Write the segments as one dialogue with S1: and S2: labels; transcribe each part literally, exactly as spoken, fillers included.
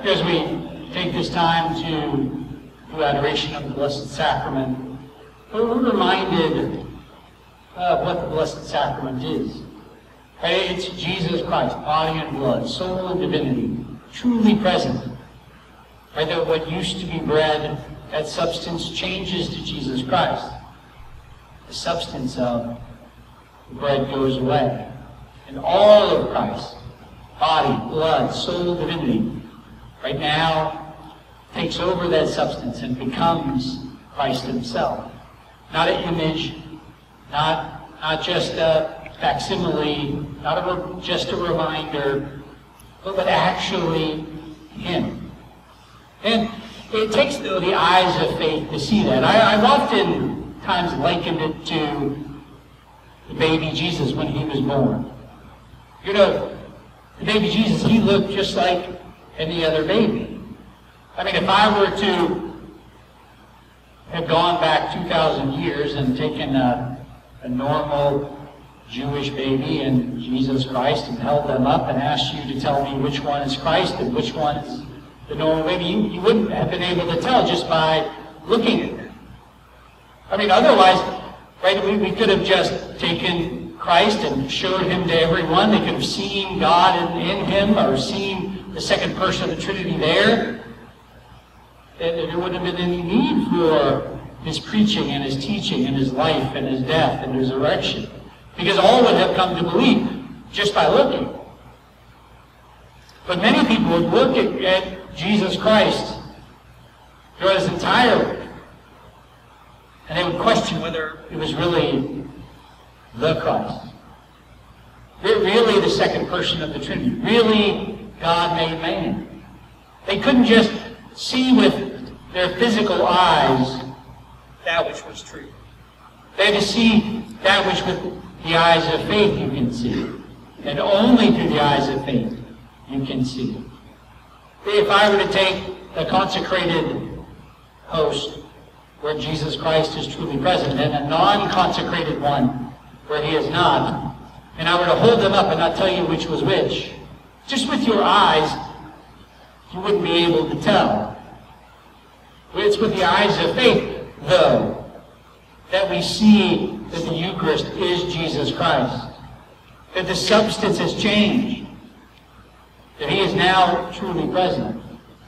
S1: As we take this time to do adoration of the Blessed Sacrament, we're reminded of what the Blessed Sacrament is. Right? It's Jesus Christ, body and blood, soul and divinity, truly present. Right? That what used to be bread, that substance changes to Jesus Christ. The substance of the bread goes away. And all of Christ, body, blood, soul, divinity, right now takes over that substance and becomes Christ himself. Not an image, not, not just a facsimile, not a, just a reminder, but, but actually him. And it takes the, the eyes of faith to see that. I, I've oftentimes likened it to the baby Jesus when he was born. You know, the baby Jesus, he looked just like any other baby. I mean, if I were to have gone back two thousand years and taken a, a normal Jewish baby and Jesus Christ and held them up and asked you to tell me which one is Christ and which one is the normal baby, you, you wouldn't have been able to tell just by looking at them. I mean, otherwise, right, we, we could have just taken Christ and showed him to everyone. They could have seen God in, in him or seen the second person of the Trinity there. There wouldn't have been any need for his preaching and his teaching and his life and his death and resurrection, because all would have come to believe just by looking. But many people would look at, at Jesus Christ throughout his entire life, and they would question whether it was really the Christ, really the second person of the Trinity, really God made man. They couldn't just see with their physical eyes that which was true. They had to see that which with the eyes of faith you can see. And only through the eyes of faith you can see. If I were to take the consecrated host where Jesus Christ is truly present and a non-consecrated one where he is not, and I were to hold them up and not tell you which was which, just with your eyes, you wouldn't be able to tell. It's with the eyes of faith, though, that we see that the Eucharist is Jesus Christ, that the substance has changed, that he is now truly present.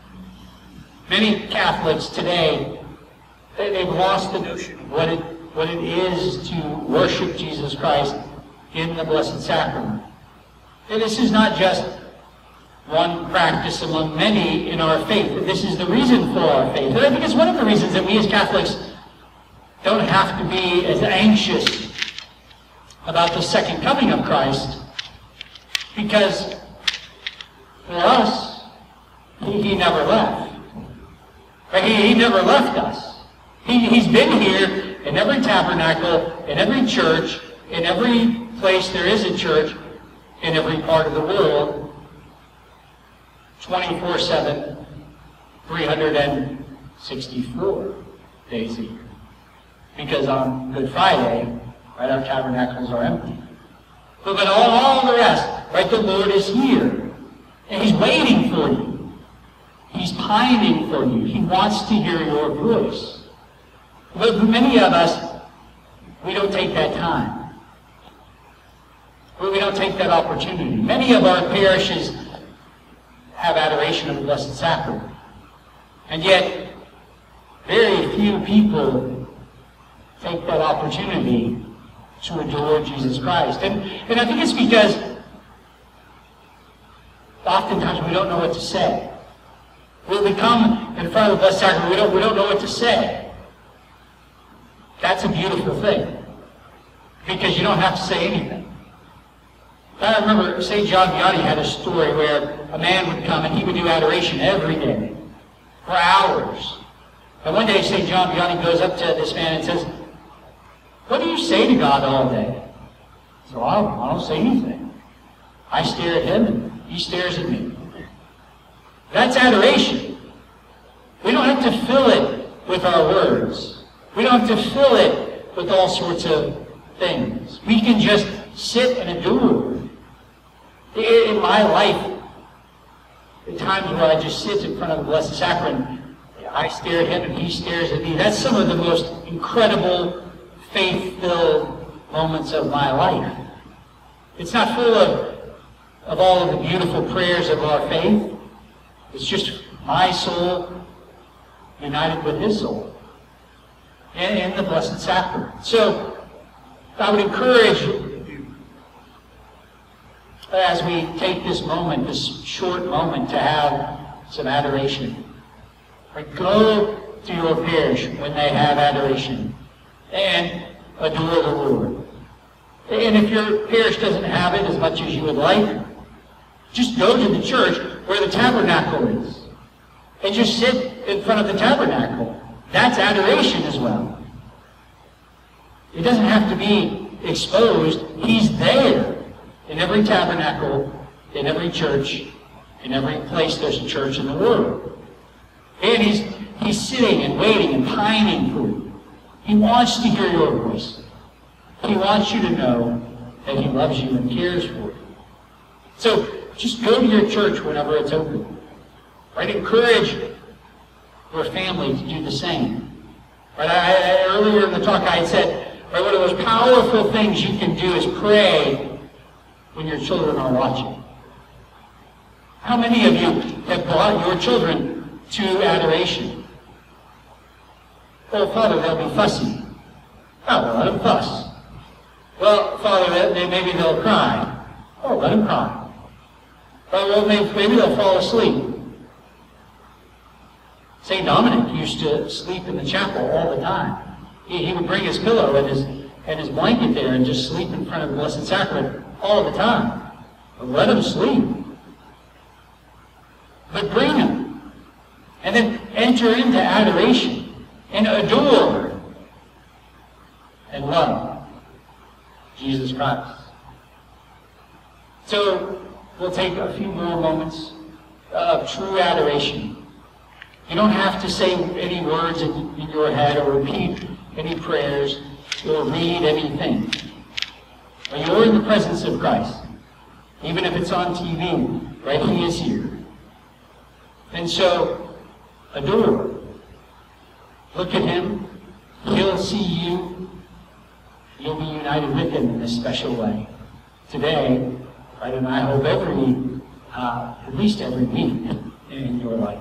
S1: Many Catholics today, they, they've lost the notion of what it, what it is to worship Jesus Christ in the Blessed Sacrament. And this is not just one practice among many in our faith. This is the reason for our faith. And I think it's one of the reasons that we as Catholics don't have to be as anxious about the second coming of Christ, because for us, he, he never left. Right? He, he never left us. He, he's been here in every tabernacle, in every church, in every place there is a church, in every part of the world, twenty-four seven, three hundred sixty-four days a year. Because on Good Friday, right, our tabernacles are empty. But, but all, all the rest, right, the Lord is here. And he's waiting for you. He's pining for you. He wants to hear your voice. But many of us, we don't take that time. We don't take that opportunity. Many of our parishes have adoration of the Blessed Sacrament. And yet, very few people take that opportunity to adore Jesus Christ. And, and I think it's because oftentimes we don't know what to say. When we come in front of the Blessed Sacrament, we don't, we don't know what to say. That's a beautiful thing, because you don't have to say anything. I remember Saint John Vianney had a story where a man would come and he would do adoration every day for hours. And one day Saint John Vianney goes up to this man and says, "What do you say to God all day?" So I don't, I don't say anything. I stare at him and he stares at me. That's adoration. We don't have to fill it with our words. We don't have to fill it with all sorts of things. We can just sit and adore. In my life, times where I just sit in front of the Blessed Sacrament, I stare at him and he stares at me. That's some of the most incredible, faith-filled moments of my life. It's not full of, of all of the beautiful prayers of our faith. It's just my soul united with his soul in, in the Blessed Sacrament. So I would encourage you, as we take this moment, this short moment, to have some adoration. Right? Go to your parish when they have adoration and adore the Lord. And if your parish doesn't have it as much as you would like, just go to the church where the tabernacle is and just sit in front of the tabernacle. That's adoration as well. It doesn't have to be exposed. He's there in every tabernacle, in every church, in every place there's a church in the world. And he's, he's sitting and waiting and pining for you. He wants to hear your voice. He wants you to know that he loves you and cares for you. So just go to your church whenever it's open. Right? Encourage your family to do the same. Right? I, I, earlier in the talk I had said, right, one of those powerful things you can do is pray when your children are watching. How many of you have brought your children to adoration? Oh, Father, they'll be fussy. Oh, well, let them fuss. Well, Father, they, maybe they'll cry. Oh, let them cry. Well, maybe, maybe they'll fall asleep. Saint Dominic used to sleep in the chapel all the time. He, he would bring his pillow and his, and his blanket there and just sleep in front of the Blessed Sacrament all the time. But let him sleep. But bring him. And then enter into adoration and adore and love Jesus Christ. So we'll take a few more moments of true adoration. You don't have to say any words in, in your head or repeat any prayers or read anything. But you're in the presence of Christ. Even if it's on T V, right? He is here. And so, adore. Look at him. He'll see you. You'll be united with him in this special way. Today, right, and I hope every, uh, at least every week in your life.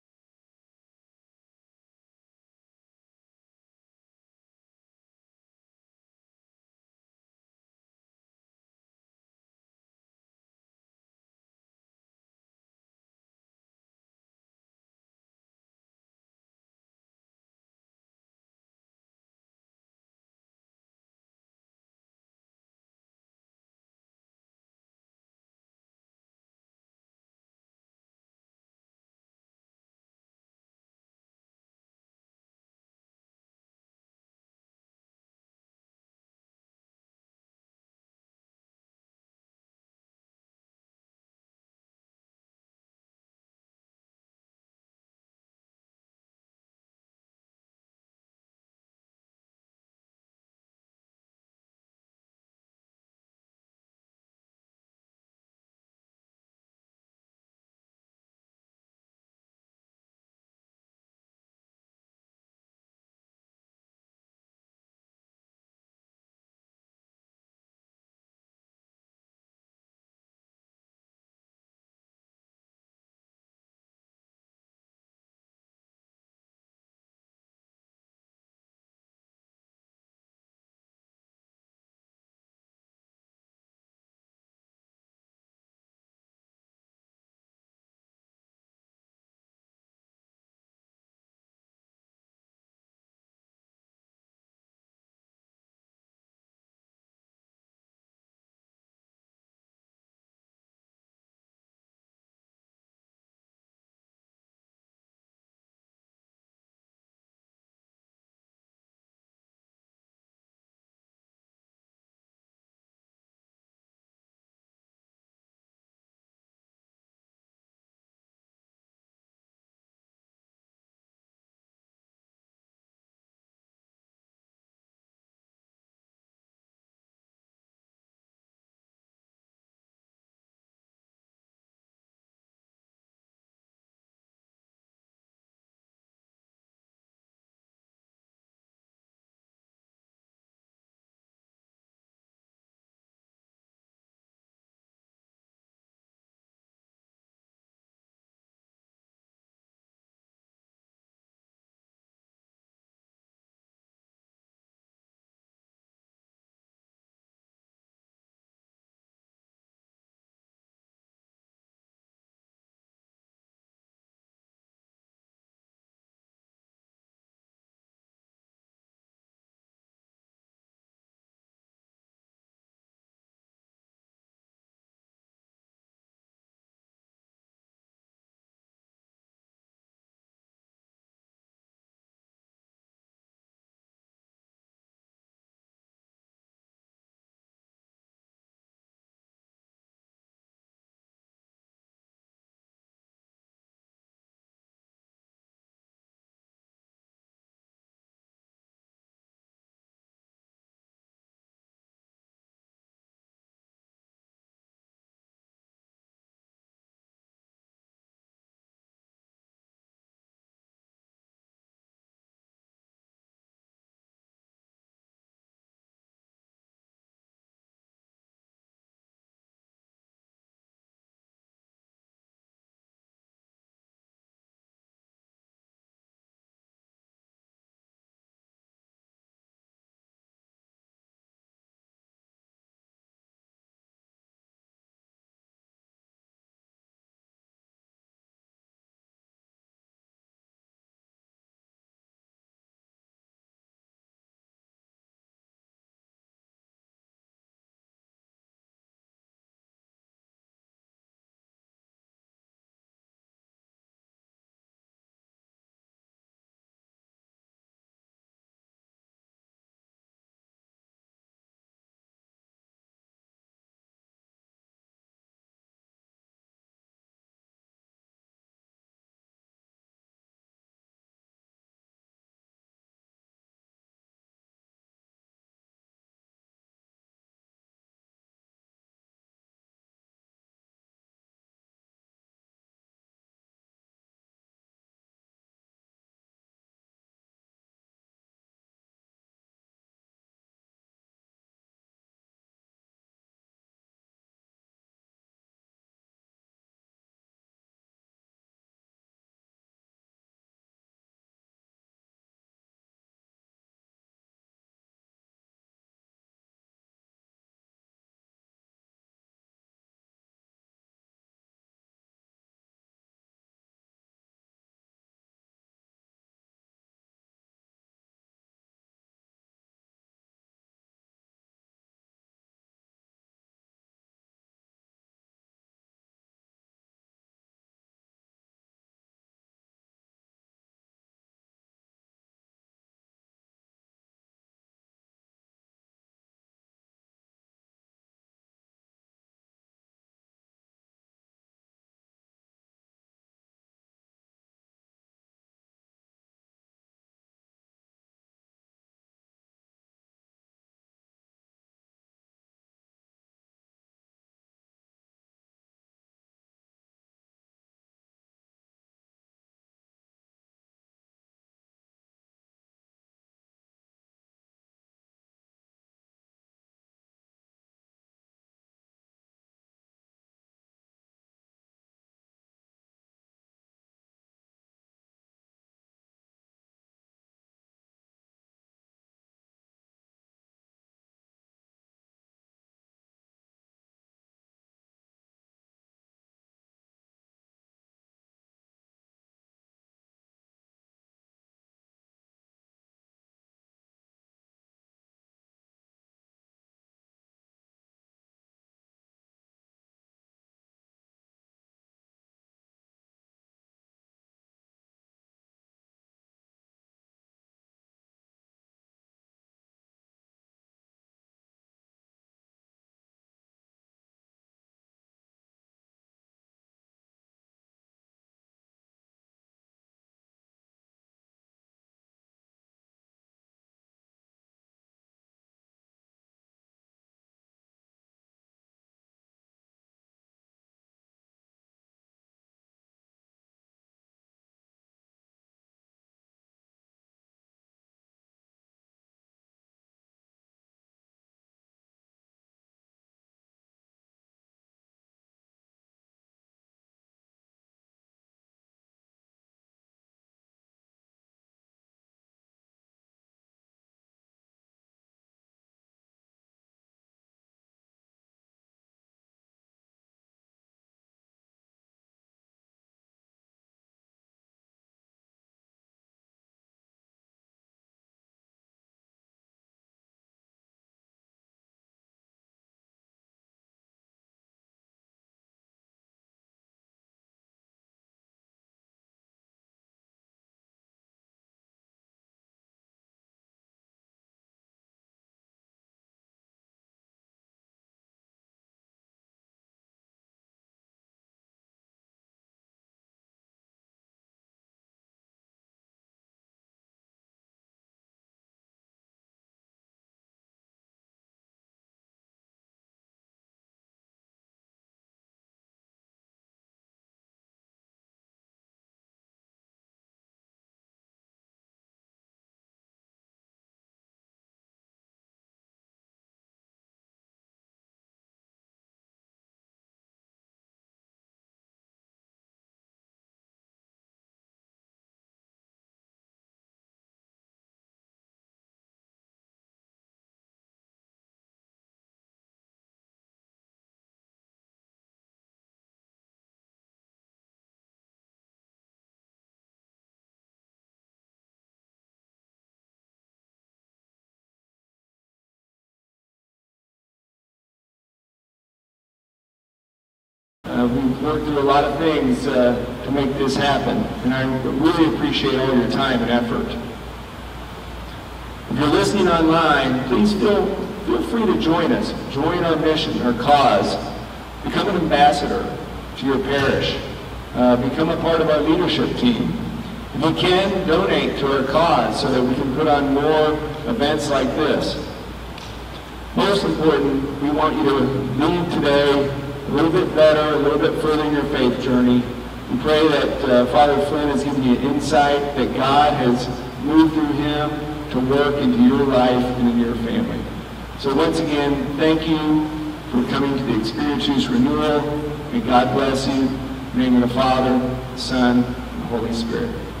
S2: Uh, we've worked through a lot of things uh, to make this happen, and I really appreciate all your time and effort. If you're listening online, please feel, feel free to join us. Join our mission, our cause. Become an ambassador to your parish. Uh, become a part of our leadership team. If you can, donate to our cause so that we can put on more events like this. Most important, we want you to leave today a little bit better, a little bit further in your faith journey. We pray that uh, Father Flynn has given you insight, that God has moved through him to work into your life and in your family. So once again, thank you for coming to the ExSpiritus Renewal. May God bless you. In the name of the Father, the Son, and the Holy Spirit.